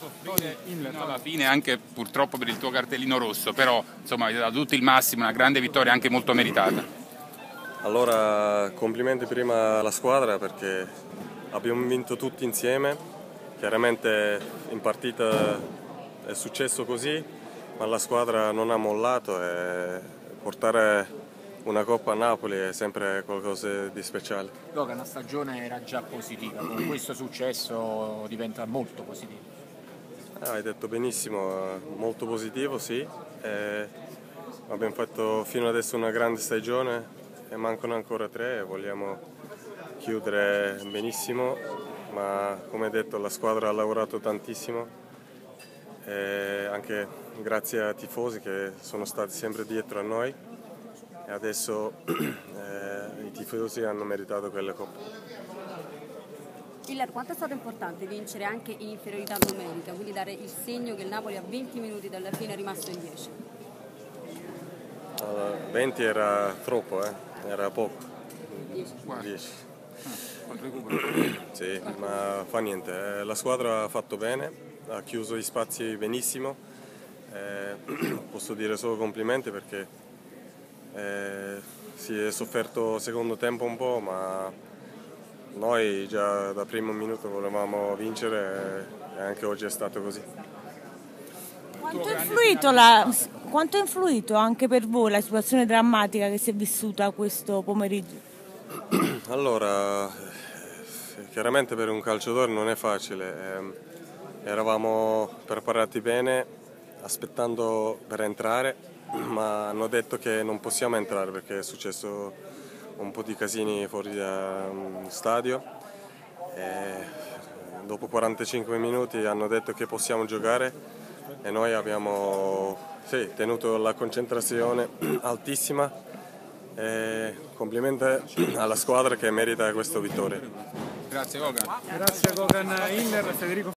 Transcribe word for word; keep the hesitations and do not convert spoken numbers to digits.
soffrire fino alla fine anche purtroppo per il tuo cartellino rosso, però insomma avete dato tutto il massimo, una grande vittoria anche molto meritata. Allora, complimenti prima alla squadra perché abbiamo vinto tutti insieme. Chiaramente in partita è successo così, ma la squadra non ha mollato e portare una Coppa a Napoli è sempre qualcosa di speciale. Goga, la stagione era già positiva, con questo successo diventa molto positiva. Ah, hai detto benissimo, molto positivo, sì. E abbiamo fatto fino adesso una grande stagione e mancano ancora tre e vogliamo chiudere benissimo, ma come detto la squadra ha lavorato tantissimo e anche grazie ai tifosi che sono stati sempre dietro a noi e adesso eh, i tifosi hanno meritato quelle coppe. Iller, quanto è stato importante vincere anche in inferiorità numerica, quindi dare il segno che il Napoli a venti minuti dalla fine è rimasto in dieci? Allora, venti era troppo, eh? Era poco. dieci. dieci. Sì, ma fa niente, la squadra ha fatto bene, ha chiuso gli spazi benissimo, eh, posso dire solo complimenti perché eh, si è sofferto il secondo tempo un po', ma noi già da primo minuto volevamo vincere e anche oggi è stato così. Quanto è influito, la, quanto è influito anche per voi la situazione drammatica che si è vissuta questo pomeriggio? Allora, chiaramente per un calciatore non è facile, eh, eravamo preparati bene aspettando per entrare, ma hanno detto che non possiamo entrare perché è successo un po' di casini fuori dallo stadio e dopo quarantacinque minuti hanno detto che possiamo giocare e noi abbiamo sì, tenuto la concentrazione altissima. E complimenti alla squadra che merita questa vittoria. Grazie Gogan. Grazie Gogan, Iller, Federico.